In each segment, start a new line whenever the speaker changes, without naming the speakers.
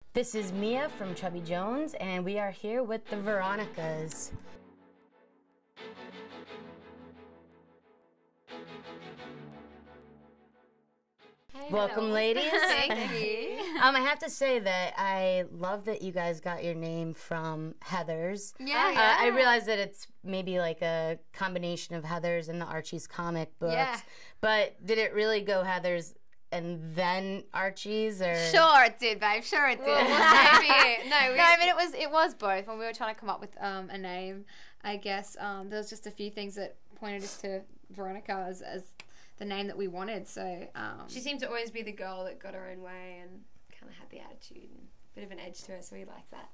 This is Mia from Chubby Jones, and we are here with the Veronicas.
Hey,
welcome,
hello.
ladies.
Thank you.
I have to say that I love that you guys got your name from Heathers.
Yeah.
I realize that it's maybe like a combination of Heathers and the Archie's comic books.
Yeah.
But did it really go Heathers and then Archie's, or?
Sure it did, babe. Sure it did.
No, I mean it was both. When we were trying to come up with a name, I guess there was just a few things that pointed us to Veronica as the name that we wanted. So
she seemed to always be the girl that got her own way and kind of had the attitude and a bit of an edge to her, so we liked that.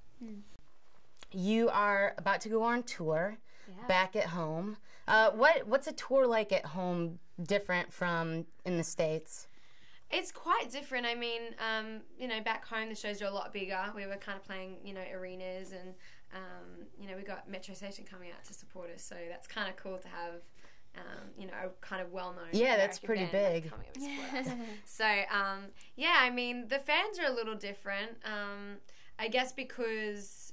You are about to go on tour, back at home. What's a tour like at home different from in the States?
It's quite different. I mean, back home the shows are a lot bigger. We were kind of playing, arenas, and we got Metro Station coming out to support us. So that's kind of cool to have, a kind of well-known.
Yeah, that's
American
pretty
band,
big.
coming up to support us. So I mean, the fans are a little different. I guess because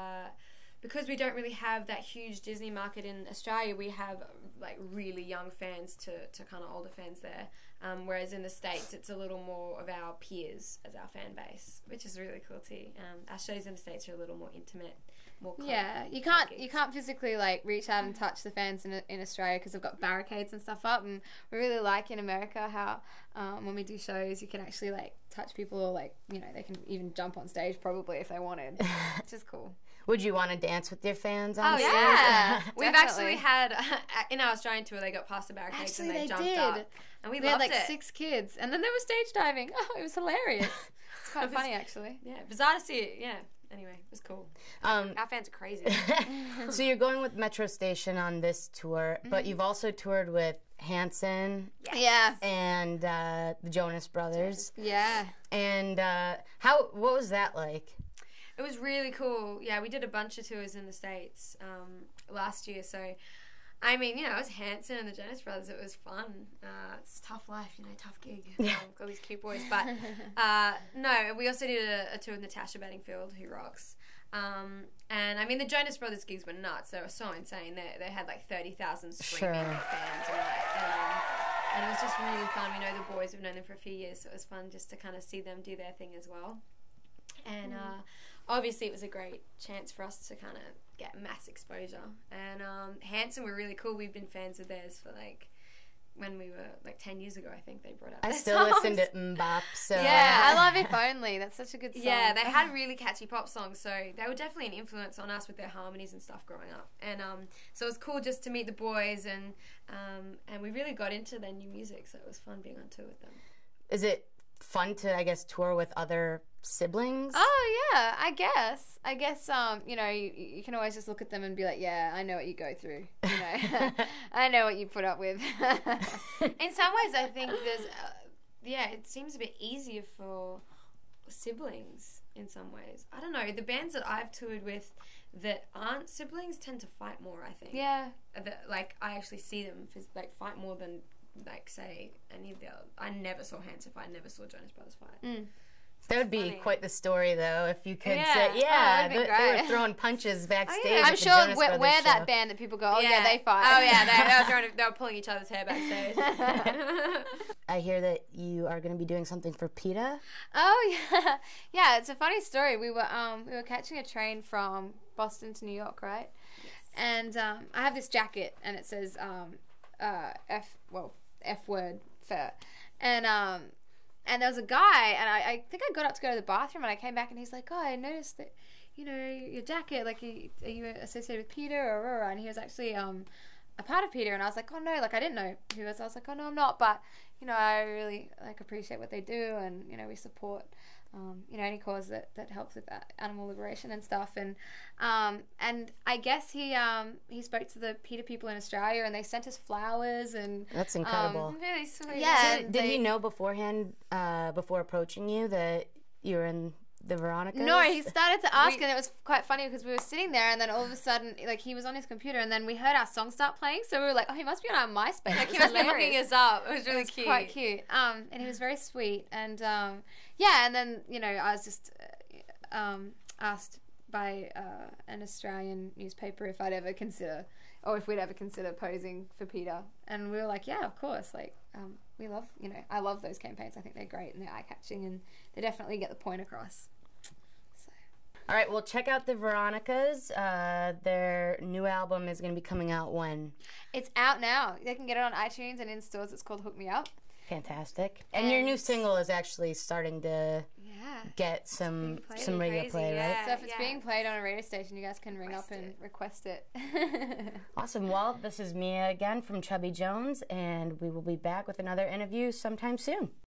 we don't really have that huge Disney market in Australia, we have like really young fans to kind of older fans there. Whereas in the States, it's a little more of our peers as our fan base, which is really cool too. Our shows in the States are a little more intimate, more club,
you can't physically like reach out and touch the fans in Australia because they've got barricades and stuff up, and we really like in America how when we do shows you can actually like touch people, or like they can even jump on stage probably if they wanted, which is cool.
Would you want to dance with your fans on stage?
Yeah,
we've actually had in our Australian tour they got past the barricades and they jumped up, and we loved
had like
it.
6 kids, and then they were stage diving. Oh, it was hilarious. It's quite funny actually.
Yeah, bizarre to see it. Yeah. Anyway, it was cool. Our fans are crazy.
So you're going with Metro Station on this tour, but you've also toured with Hanson, and the Jonas Brothers.
Yeah.
And what was that like?
It was really cool. Yeah, we did a bunch of tours in the States last year. So, I mean, it was Hanson and the Jonas Brothers. It was fun. It's a tough life, tough gig. Got these cute boys. But, no, we also did a tour with Natasha Bedingfield, who rocks. And, I mean, the Jonas Brothers gigs were nuts. They were so insane. They had, like, 30,000 screaming fans. And it was just really fun. We know the boys. We've known them for a few years, so it was fun just to kind of see them do their thing as well. And obviously it was a great chance for us to kind of get mass exposure. And Hanson were really cool. We've been fans of theirs for like when we were like 10 years ago, I think they brought out
I
their
still
songs.
listen to Mbop. So
Yeah, I love If Only. That's such a good song.
Yeah, they had really catchy pop songs, so they were definitely an influence on us with their harmonies and stuff growing up. And so it was cool just to meet the boys, and we really got into their new music, so it was fun being on tour with them.
Is it fun to, I guess, tour with other siblings?
Oh yeah, I guess you can always just look at them and be like, yeah, I know what you go through. I know what you put up with.
In some ways, I think there's, it seems a bit easier for siblings in some ways. I don't know. The bands that I've toured with that aren't siblings tend to fight more, I think.
Yeah.
I actually see them fight more than, say, any of the other. I never saw Hanson fight. I never saw Jonas Brothers fight.
That would be quite the story, though, if you could say,
that'd be
they
great.
were throwing punches backstage.
I'm
at the
sure
Jonas
we're
Brothers
that
show.
band that people go, they fight.
Oh yeah, they were pulling each other's hair backstage.
I hear that you are going to be doing something for PETA.
Oh yeah, yeah. It's a funny story. We were catching a train from Boston to New York, right?
Yes.
And I have this jacket, and it says F word fur, and there was a guy, and I think I got up to go to the bathroom, and I came back, and he's like, oh, I noticed that, your jacket, like, are you associated with PETA, or, and he was actually a part of PETA, and I was like, oh, no, like, I didn't know who he was. I was like, oh, no, I'm not, but, I really, like, appreciate what they do, and, we support, any cause that helps with that animal liberation and stuff, and I guess he spoke to the PETA people in Australia, and they sent us flowers, and
That's incredible.
Really sweet.
yeah.
So did he know beforehand, before approaching you, that you were in the Veronicas?
No, he started to ask, and it was quite funny because we were sitting there, and then all of a sudden, like, he was on his computer, and then we heard our song start playing, so we were like, oh, he must be on our MySpace.
Like, he must be looking us up. It was really cute.
Quite cute. And he was very sweet, and and then I was just asked by an Australian newspaper if I'd ever consider, or if we'd ever consider posing for Peter, and we were like, yeah, of course. Like, we love, I love those campaigns. I think they're great and they're eye-catching, and they definitely get the point across. So.
All right, well, check out the Veronicas. Their new album is going to be coming out when?
It's out now. They can get it on iTunes and in stores. It's called Hook Me Up.
Fantastic. And your new single is actually starting to get some radio play, right?
So if it's being played on a radio station, you guys can ring up and request it.
Awesome. Well, this is Mia again from Chubby Jones, and we will be back with another interview sometime soon.